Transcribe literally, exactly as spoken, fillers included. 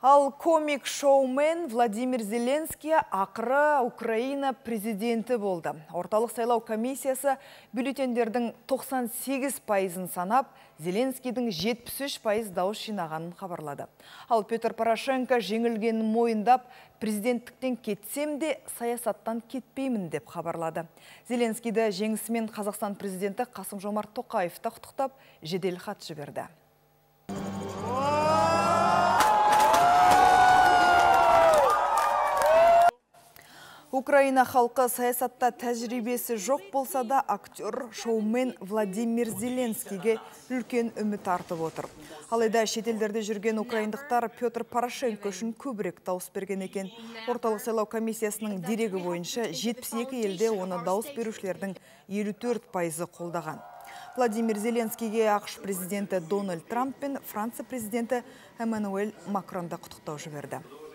Ал комик-шоумен Владимир Зеленский ақыры Украина президенті болды. Орталық сайлау комиссиясы бюллетендердің тоқсан сегіз пайызын санап, Зеленскийдің жетпіс үш пайыз дауыс жинағанын хабарлады. Ал Петр Порошенко жеңілгенін мойындап, президенттіктен кетсем де саясаттан кетпеймін деп хабарлады. Зеленскийді жеңісімен Қазақстан президенті Қасым-Жомарт Тоқаев та құттықтап, жедел хат жіберді. Украина халқы саясатта тәжірибесі жоқ болса да, актер, шоумен Владимир Зеленскийге үлкен үміт артып отыр. Алайда шетелдерде жүрген украиндықтар Петр Порошенко үшін көбірек дауыс берген екен. Орталық сайлау комиссиясының дерегі бойынша жетпіс екі елде оны дауыс берушілердің елу төрт пайызы қолдаған. Владимир Зеленскийге ақш президенті Дональд Трамп пен Франция президенті Эммануэль Макрон да құттықтау жіберді.